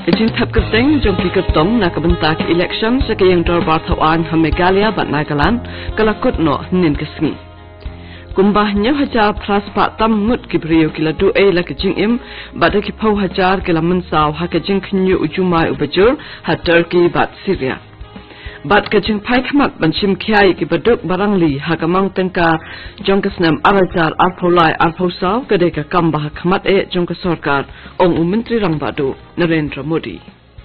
Kajing thap kerteng jong ki kertong na kabentak election sa kayang dorbar thawan ha Meghalaya bat Nagaland kalakut no nin kasngi. Kumbah nyaw hajar pras pa tam ngut ki brio kila du la kajing im bada ki pau hajar kila mensaw ha kajing knyu ujumai ubajur ha Turkey bat Syria. Bat kajing pai khamat banchim khyai ki baduk barangli ha kamang tengka jong kasnam arajar arpolai arposaw kade ka kambah khamat jong ka sarkar ong Menteri Rang Badu Narendra Modi.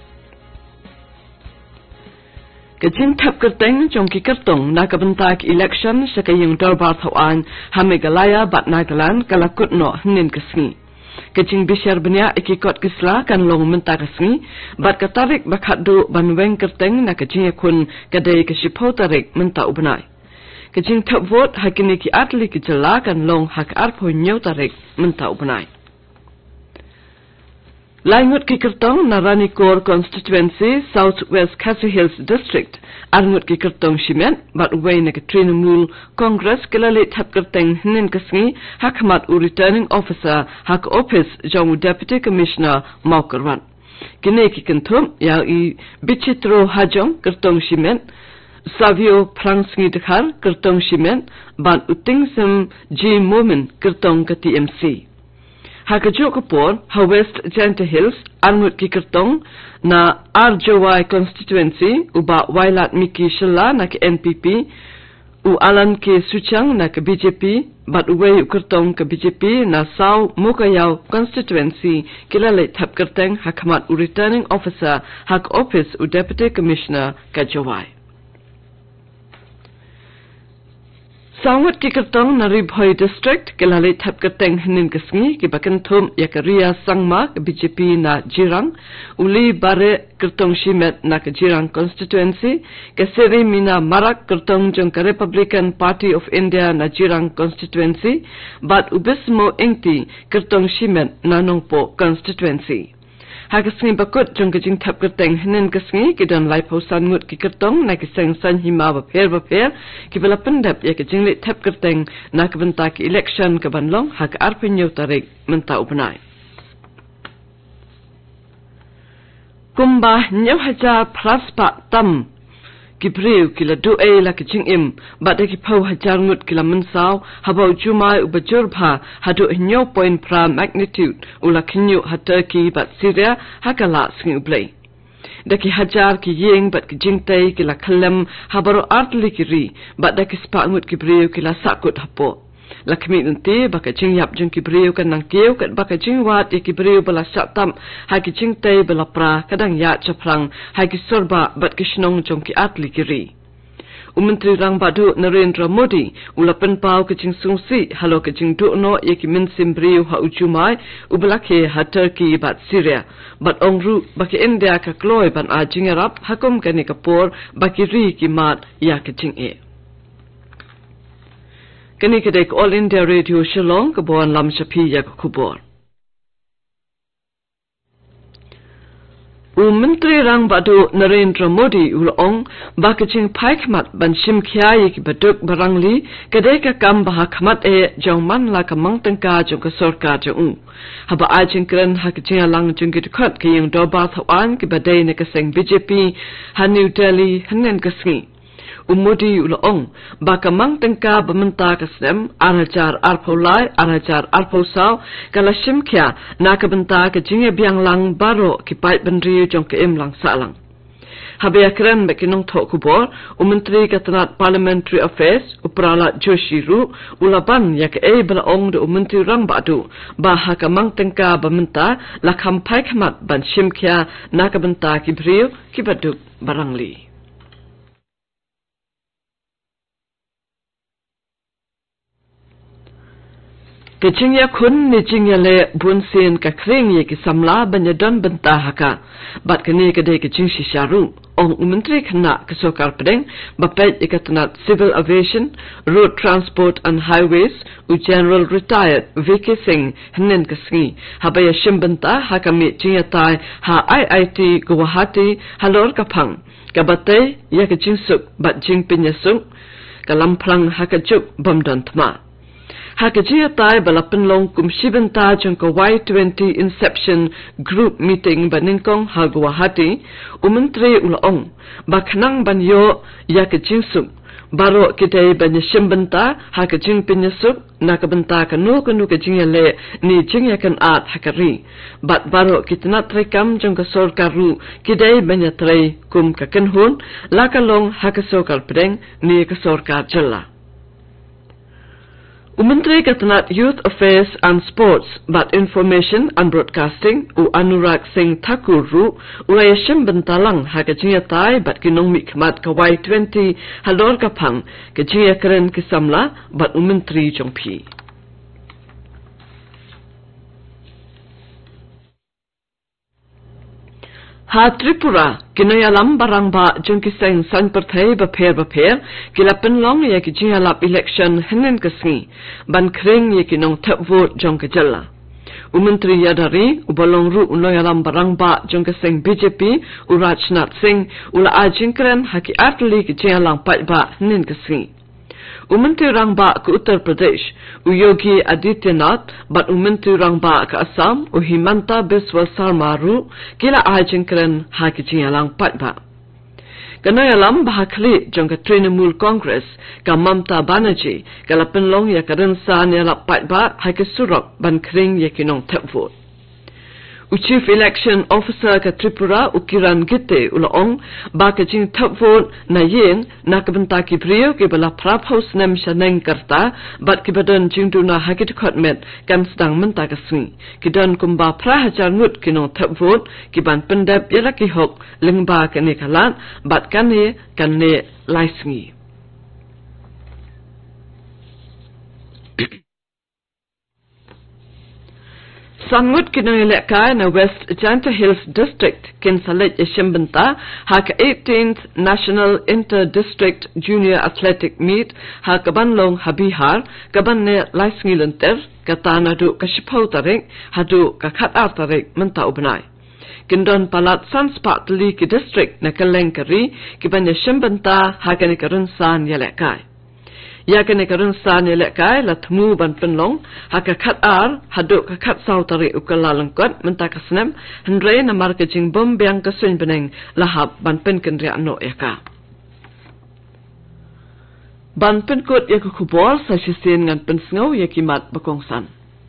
Kajing thap kerteng jong ki kertong na kabentak election sa kayang dorbar thawan ha Meghalaya bat Nagaland kalakut no nin kasngi. Kajing bisyar benya ikikot kisla kan long menta kasngi bat katarik bakhadu banweng kerteng na kajing yakun kadai kasipau tarik menta ubnai. Kajing thap vote hakini ki atli ki jala kan long hak arpo nyaw tarik menta ubnai. Laingut ki kertong na Ranikor constituency South West Khasi Hills district arngut ki kertong shimen bat uway na Trinamool Congress kilali thap kerteng nin kasngi hakmat u returning officer hak office jong deputy commissioner maukarwan kine ki kenthum ya I bichitro hajong kertong shimen Savio Prangsngi dekhar kertong shimen ban utingsem G Moment kertong ka TMC. Hakajo kapor ha West Janta Hills arngut ki kertong na RJY constituency uba Wailat Miki Shilla na ke NPP u Alan ke Suchang na ke BJP bat uway kertong ke BJP na Sau Mukayaw constituency kilale thap kerteng hakamat u returning officer hak office u deputy commissioner ka Jawai. Sawat ki kertong na Ribhoi district kilale thap kerteng hinin kasngi ki bakenthum yakaria sangma BJP na Jirang uli bare kertong shimet na ke Jirang constituency ke seri mina marak kertong jong ke Republican Party of India na Jirang constituency bat ubismo engti kertong shimet na Nongpo constituency. Hakasngi bakut jong kajing thap kerteng hinin kasngi ki dan lai pausan ngut ki kertong na ki sengsan hima bapher ki bala pendap ya kajing li thap kerteng na kabenta ki election ka banlong hak arpinyo tarik menta ubnai. Kumbah nyaw hajar praspa tam ki breu kila du la kajing im bada ki pau hajar ngut kila mensaw habau jumai ubajur bha hadu nyaw point pra magnitude ula kinyu ha Turkey bat Syria hakala sngi ublay. Daki hajar ki yeng bat ki jingtai kila kalam habaro artli ki ri bada ki spa ngut ki breu kila sakut hapo. Lakmi nanti baka jing yap jung ki breu kan nang keu kat baka jing wat ya ki breu bala satam ha ki jingtai bala pra kadang ya chaprang ha ki sorba bat ki shnong jung ki atli ki ri. Menteri Rang Badu Narendra Modi ulapan pau ke jing sungsi halo ke jing du no ya ki minsim breu ha ujumai ubalake ha Turkey bat Syria bat ongru baki India ka kloy ban a jing arab hakum kani kapor baki ri ki mat ya ke jing e. Kani kedek All India Radio Shillong kebuan lam syapi ya kubor. Menteri Rang Badu Narendra Modi ulong bakaching paikmat ban shim khyai ki baduk barangli kedek kam bah khamat jong man la kamang tengka jong ka sarkar jong haba ajing kran hakaching lang jong ki khat ki yang doba thawan ki badai ne ka seng BJP ha New Delhi hanen kasngi. Modi ulong bakamang tengka bementa kasem arajar arpolai arajar arposaw kala shimkya na kabenta ke jinge biang lang baro ki pait bandri jong ke im lang salang habya kran bekinong thok kubor Menteri Katanat Parliamentary Affairs uprala Joshiru ulaban yak bala ong de Menteri Rang Badu bah kamang tengka bementa lakham paikmat ban shimkya na kabenta ki brio ki baduk barangli. Kajing ya kun ni jing ya le bunsin ka kring ye ki samla banyadon benta haka bat kani kadai kajing shisharu ong Menteri khana kasokar pedeng bapet ikatanat civil aviation road transport and highways u general retired VK Singh hanen kasngi habaya shimbenta hakami jing tai ha IIT Guwahati halor kapang kabatay ya kajing suk bat jing pinyasuk kalamplang hakajuk bamdan thma Hakajia tai balapan long kumshibenta jong ka Y20 Inception Group Meeting baningkong ha Guwahati, umentri ulaong, baknang banyo yakajingsuk, baro kitay banyashimbenta hakajing pinyasuk, nakabenta kanu kajingya le ni jingya kan at hakari, bat baro kitanatrekam jong ka sorkaru kitay banyatray kum kakanhun, lakalong hakasokar pedeng ni kasorkar jala. Umentri Katanat Youth Affairs and Sports, but Information and Broadcasting, u Anurag Singh Thakur ru, urayashim bentalang hakajiya tai bat kinong mikmat ka Y20 halor kapang, kajiya karen kisamla, but umentri jongpi. Ha Tripura, kinayalam barang ba jong kiseng san perthai baper, kilapan long ya kijingalap election henen kasngi, ban kring ya kinong tap vote jong kajala. Umentri yadari, ubalong ru unoyalam barang ba jong kiseng BJP, Rajnath Singh, ula ajinkren haki atli kijingalang pat ba henen kasngi. Umentri rangba ke Uttar Pradesh, Yogi Adityanath, bat umentri rangba ke Assam, Himanta Biswa Sarma ru, kila ajinkren haki jingalang patba. Kanayalam bahakli jong ka Trinamool Congress, ka Mamta Banerjee, kala penlong ya ka rensan ya lap patba, haki surok ban kring ya kinong tap vote. Chief Election Officer ka Tripura ukiran gite ulaong baka jing tap vote na yin nakabenta ki brio ki bala prap house nem shaneng karta bat ki badan jing du na hagit khotmet kan sedang menta ka swing ki dan kumba pra hajar ngut ki no tap vote ki ban pendap yala ki hok lengba ka ne kalan bat kan ne laisngi. Sangut kinayalekay na West Janta Hills District kinsalit yashimbenta haka 18th National Inter-District Junior Athletic Meet haka banlong habihar kaban ne laisngilunter katana du kashipaw tarik hadu kakhatar tarik menta ubnay. Kindon palat sanspat li ki district na kalengkari kiban yashimbenta haka ni karunsan yalekay. Ya kene karunsan yalekay latmu ban penlong haka khatar haduk khat sautari ukalalangkot menta kasnem hendre na marketing bom biang kasun beneng lahap ban pen kendria no yaka. Ban pen kot yak kubor sa sisin ngan pensngau yakimat bakongsan.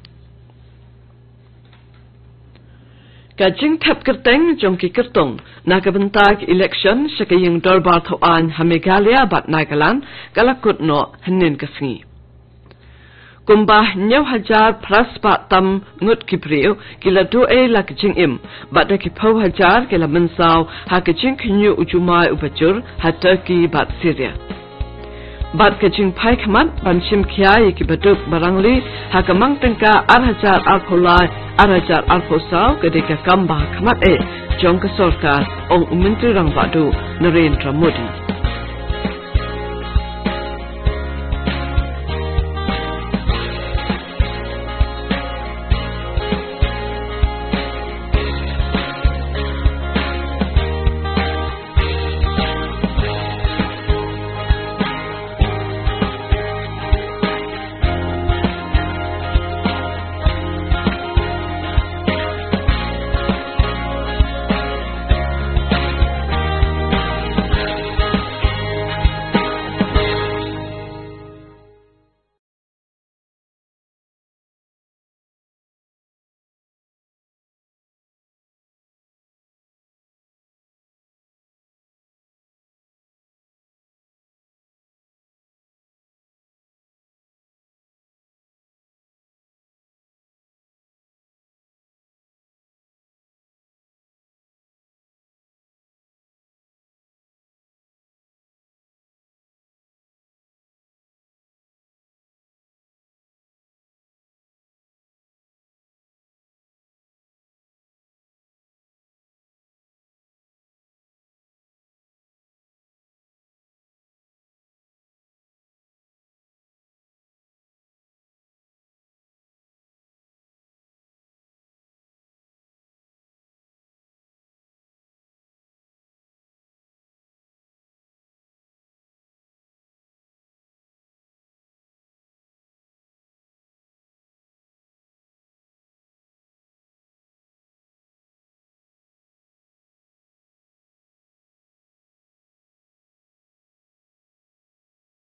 Kajing tap kerteng jongki kertong nakabentag election syakaying dorbar thoan Meghalaya bat Nagaland kalakut no henin kasngi. Kumbah nyaw hajar praspa tam ngut kipriu kila doe la kajing im bat da kipau hajar kila mensau ha kajing kinyu ujumai ubajur ha Turkey bat Syria. Bat kajing pai kamat ban shim kia yaki baduk barangli ha kamang tengka arhajar arpolai arhajar arposau kedeka kambah kamat jong ka sorkar ong umentri rang badu Narendra Modi.